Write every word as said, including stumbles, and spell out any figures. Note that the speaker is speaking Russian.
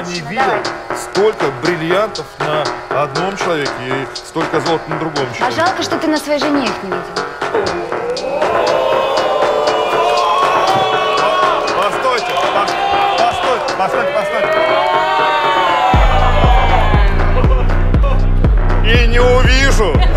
Я не видел давай. столько бриллиантов на одном человеке и столько золота на другом человеке. А жалко, что ты на своей жене их не видел. Постойте, постойте, постойте, постойте. И не увижу.